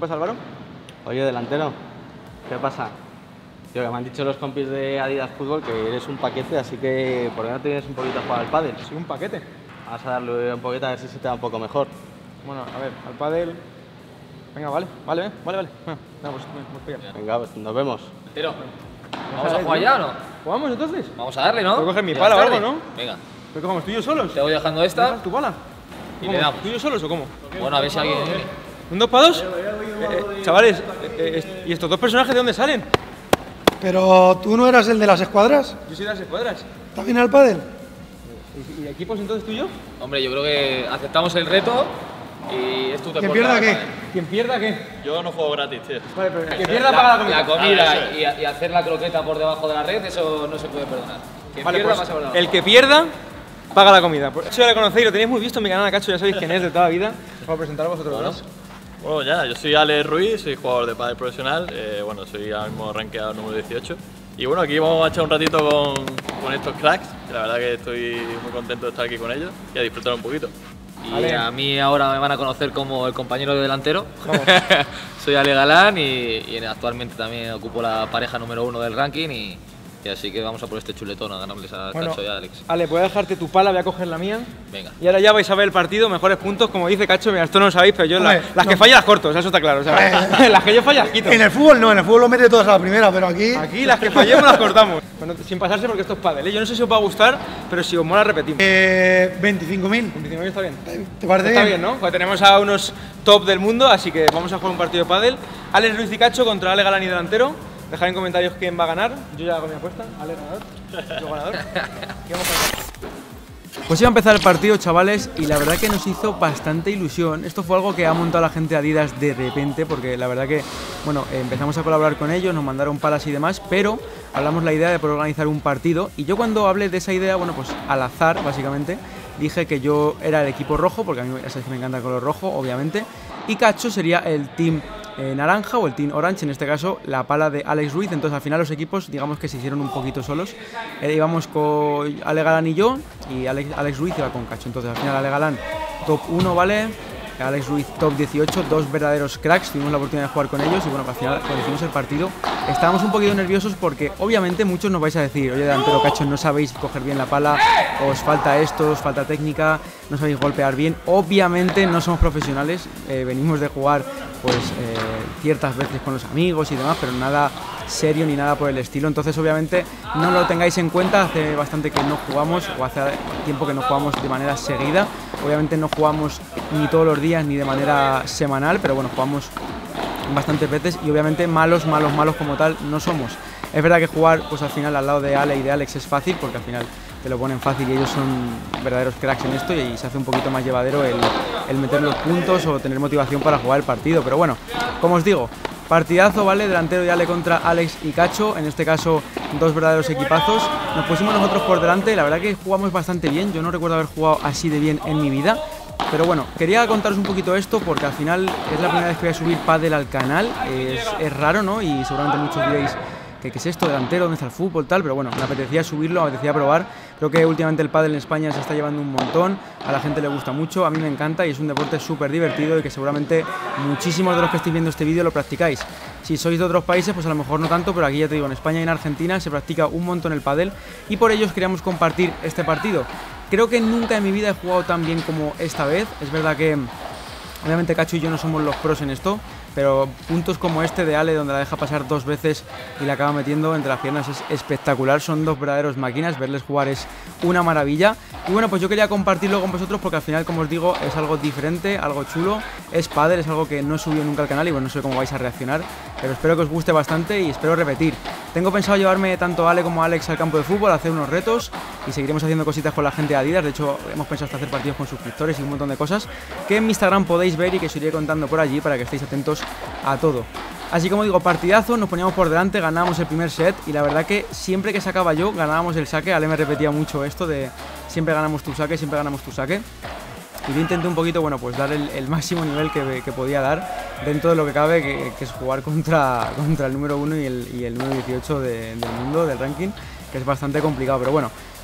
pasa, Álvaro? Oye, delantero, ¿qué pasa? Tío, que me han dicho los compis de Adidas Fútbol que eres un paquete, así que ¿por qué no te vienes un poquito a jugar al pádel? Soy un paquete. Vamos a darle un poquito a ver si se te da un poco mejor. Bueno, a ver, al pádel... Venga, vale. Bueno, pues vamos para allá. Venga, pues nos vemos. Pero, ¿vamos a jugar ya o no? ¿Jugamos entonces? Vamos a darle, ¿no? Puedo coger mi Ya pala o es algo, tarde. ¿no? Venga, ¿Pero cómo? ¿Tú y yo solos? te voy dejando esta. ¿Dejas tu pala? Y ¿Cómo? le damos. ¿Tú y yo solos o cómo? Bueno, a ver si alguien viene. ¿Un 2 para 2? Chavales, ¿y estos dos personajes de dónde salen? Pero tú no eras el de las escuadras, Yo soy de las escuadras. también al pádel. ¿Y equipos entonces tú y yo? Hombre, yo creo que aceptamos el reto y es tu deporte. ¿Quién pierda qué? ¿Quién pierda qué? Yo no juego gratis, tío. Vale, pero el que pierda paga la comida. La comida Ah, eso y hacer la croqueta por debajo de la red, eso no se puede perdonar. Quien Vale, pierda pues, pasa por debajo. el que pierda paga la comida. Pues, Cacho ya le conocéis, lo tenéis muy visto en mi canal, Cacho, ya sabéis quién es de toda la vida. Os voy a presentar a vosotros dos. Bueno, ya, yo soy Ale Ruiz, soy jugador de pádel profesional. Bueno, soy ahora mismo rankeado número 18. Y bueno, aquí vamos a echar un ratito con estos cracks, que la verdad que estoy muy contento de estar aquí con ellos y a disfrutar un poquito. Y Ale. a mí ahora me van a conocer como el compañero de delantero. Soy Ale Galán y actualmente también ocupo la pareja número 1 del ranking y así que vamos a por este chuletón a ganarles a Bueno, Cacho y a Alex. Ale, voy a dejarte tu pala, voy a coger la mía. Venga. Y ahora ya vais a ver el partido, mejores puntos, como dice Cacho. Mira, esto no lo sabéis, pero yo Hombre, las que fallo las corto, o sea, eso está claro. O sea, las que yo fallo las quito. En el fútbol no, en el fútbol lo mete todas a la primera, pero aquí... Aquí las que fallemos las cortamos. Bueno, sin pasarse porque esto es pádel, ¿eh? Yo no sé si os va a gustar, pero si os mola repetimos. 25.000. 25.000 está bien. ¿Te parece Está bien? bien, ¿no? Pues tenemos a unos top del mundo, así que vamos a jugar un partido de pádel. Alex Ruiz y Cacho contra Ale Galán y delantero. Dejad en comentarios quién va a ganar. Yo ya hago mi apuesta. Ale ganador. Yo ganador. ¿Qué vamos a hacer? Pues iba a empezar el partido, chavales, y la verdad que nos hizo bastante ilusión. Esto fue algo que ha montado la gente de Adidas de repente, porque la verdad que, bueno, empezamos a colaborar con ellos, nos mandaron palas y demás, pero hablamos la idea de poder organizar un partido, y yo cuando hablé de esa idea, bueno, pues al azar, básicamente, dije que yo era el equipo rojo, porque a mí ya sabéis que me encanta el color rojo, obviamente, y Cacho sería el team naranja o el team orange, en este caso la pala de Alex Ruiz. Entonces al final los equipos digamos que se hicieron un poquito solos. Íbamos con Ale Galán y yo, y Alex Ruiz iba con Cacho. Entonces al final Ale Galán top 1, ¿vale? Alex Ruiz top 18, dos verdaderos cracks, tuvimos la oportunidad de jugar con ellos y bueno, al final cuando hicimos el partido estábamos un poquito nerviosos porque obviamente muchos nos vais a decir, oye delantero Cacho, no sabéis coger bien la pala, os falta esto, os falta técnica, no sabéis golpear bien. Obviamente no somos profesionales, venimos de jugar pues ciertas veces con los amigos y demás, pero nada serio ni nada por el estilo, entonces obviamente no lo tengáis en cuenta. Hace bastante que no jugamos, o hace tiempo que no jugamos de manera seguida, obviamente no jugamos ni todos los días ni de manera semanal, pero bueno, jugamos bastantes veces y obviamente malos como tal no somos. Es verdad que jugar pues al final al lado de Ale y de Alex es fácil, porque al final te lo ponen fácil y ellos son verdaderos cracks en esto y se hace un poquito más llevadero el meter los puntos o tener motivación para jugar el partido. Pero bueno, como os digo, partidazo, ¿vale? Delantero de Ale contra Alex y Cacho, en este caso dos verdaderos equipazos. Nos pusimos nosotros por delante, la verdad que jugamos bastante bien, yo no recuerdo haber jugado así de bien en mi vida. Pero bueno, quería contaros un poquito esto porque al final es la primera vez que voy a subir pádel al canal, es raro, ¿no? Y seguramente muchos diréis que qué es esto, delantero, dónde está el fútbol, tal, pero bueno, me apetecía subirlo, me apetecía probar. Creo que últimamente el pádel en España se está llevando un montón, a la gente le gusta mucho, a mí me encanta y es un deporte súper divertido y que seguramente muchísimos de los que estáis viendo este vídeo lo practicáis. Si sois de otros países, pues a lo mejor no tanto, pero aquí ya te digo, en España y en Argentina se practica un montón el pádel y por ello os queríamos compartir este partido. Creo que nunca en mi vida he jugado tan bien como esta vez, es verdad que obviamente Cacho y yo no somos los pros en esto, pero puntos como este de Ale, donde la deja pasar dos veces y la acaba metiendo entre las piernas, es espectacular. Son dos verdaderos máquinas, verles jugar es una maravilla. Y bueno, pues yo quería compartirlo con vosotros porque al final, como os digo, es algo diferente, algo chulo, es pádel, es algo que no he subido nunca al canal y bueno, no sé cómo vais a reaccionar, pero espero que os guste bastante y espero repetir. Tengo pensado llevarme tanto a Ale como a Alex al campo de fútbol, hacer unos retos y seguiremos haciendo cositas con la gente de Adidas. De hecho, hemos pensado hasta hacer partidos con suscriptores y un montón de cosas que en mi Instagram podéis ver y que os iré contando por allí para que estéis atentos a todo. Así como digo, partidazo, nos poníamos por delante, ganábamos el primer set y la verdad que siempre que sacaba yo ganábamos el saque. Ale me repetía mucho esto de siempre ganamos tu saque, siempre ganamos tu saque. Y yo intenté un poquito, bueno, pues dar el máximo nivel que podía dar dentro de lo que cabe, que es jugar contra el número 1 y el número 18 del mundo, del ranking, que es bastante complicado. Pero bueno,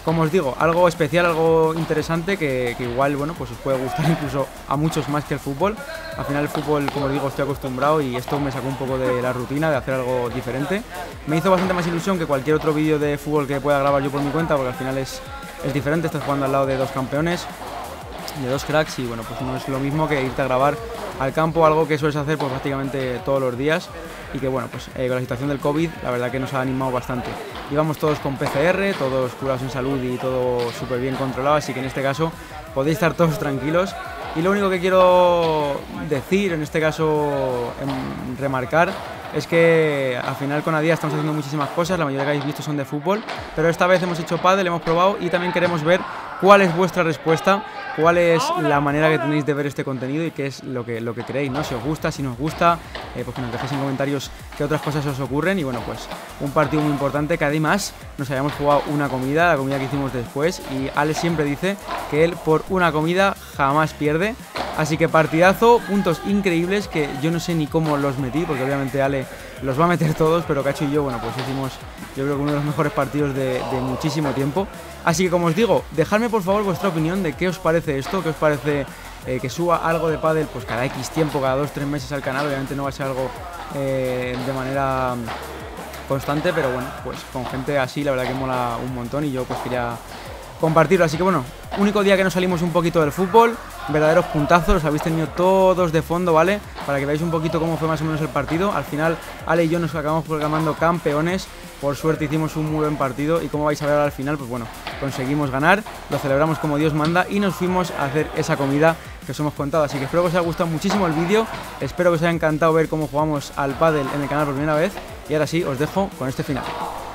como os digo, algo especial, algo interesante que igual, bueno, pues os puede gustar incluso a muchos más que el fútbol. Al final el fútbol, como os digo, estoy acostumbrado y esto me sacó un poco de la rutina, de hacer algo diferente. Me hizo bastante más ilusión que cualquier otro vídeo de fútbol que pueda grabar yo por mi cuenta, porque al final es diferente, estás jugando al lado de dos campeones, de dos cracks, y bueno, pues no es lo mismo que irte a grabar al campo, algo que sueles hacer pues prácticamente todos los días, y que bueno, pues con la situación del COVID la verdad que nos ha animado bastante. Íbamos todos con PCR, todos curados en salud y todo súper bien controlado, así que en este caso podéis estar todos tranquilos. Y lo único que quiero decir, en este caso remarcar, es que al final con Adidas estamos haciendo muchísimas cosas, la mayoría que habéis visto son de fútbol, pero esta vez hemos hecho pádel, hemos probado y también queremos ver cuál es vuestra respuesta, cuál es la manera que tenéis de ver este contenido y qué es lo que creéis, ¿no? Si os gusta, si no os gusta, pues que nos dejéis en comentarios qué otras cosas os ocurren. Y bueno, pues un partido muy importante que además nos habíamos jugado una comida, la comida que hicimos después, y Ale siempre dice que él por una comida jamás pierde. Así que partidazo, puntos increíbles que yo no sé ni cómo los metí, porque obviamente Ale los va a meter todos, pero Cacho y yo, bueno, pues hicimos yo creo que uno de los mejores partidos de muchísimo tiempo. Así que como os digo, dejadme por favor vuestra opinión de qué os parece esto, qué os parece que suba algo de pádel pues cada X tiempo, cada 2-3 meses al canal. Obviamente no va a ser algo de manera constante, pero bueno, pues con gente así la verdad que mola un montón y yo pues quería compartirlo. Así que bueno, único día que nos salimos un poquito del fútbol, verdaderos puntazos, los habéis tenido todos de fondo, ¿vale? Para que veáis un poquito cómo fue más o menos el partido. Al final Ale y yo nos acabamos proclamando campeones, por suerte hicimos un muy buen partido y como vais a ver al final, pues bueno, conseguimos ganar, lo celebramos como Dios manda y nos fuimos a hacer esa comida que os hemos contado. Así que espero que os haya gustado muchísimo el vídeo, espero que os haya encantado ver cómo jugamos al pádel en el canal por primera vez y ahora sí, os dejo con este final.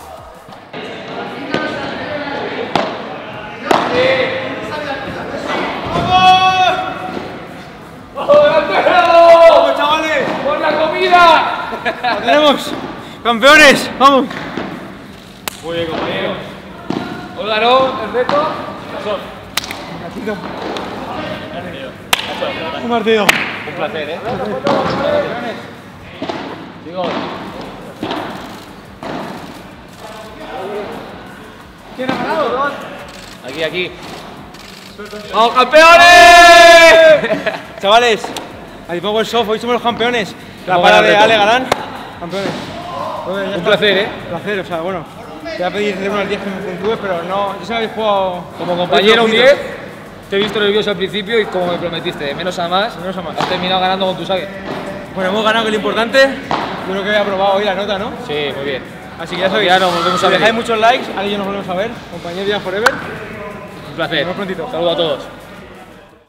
¡Vamos, chavales! ¡Por la comida! ¡Lo tenemos! ¡Campeones! ¡Vamos! Muy bien, compañero. Os ganó el reto. Un partido. Un placer, ¿eh? Digo, ¿Quién ha ganado? aquí. ¡Vamos, campeones! Chavales, ahí pongo el soft, hoy somos los campeones. La Hemos para ganado de el reto. Ale Galán. Campeones. Bueno, ya Un está. placer, ¿eh? Placer, o sea, bueno. Te voy a pedir de 1 al 10 que me puntúes, pero no, yo sé que habéis jugado. Como compañero un flojito. 10, te he visto nervioso al principio y como me prometiste, de menos a más, has terminado ganando con tu saque. Bueno, hemos ganado, que es lo importante. Yo creo que he aprobado hoy la nota, ¿no? Sí, muy bien. Así que ya sabéis. Ya nos volvemos a si ver. dejáis muchos likes, Ale y yo nos volvemos a ver. Compañero Díaz Forever. Un placer. Nos vemos prontito. Saludos a todos.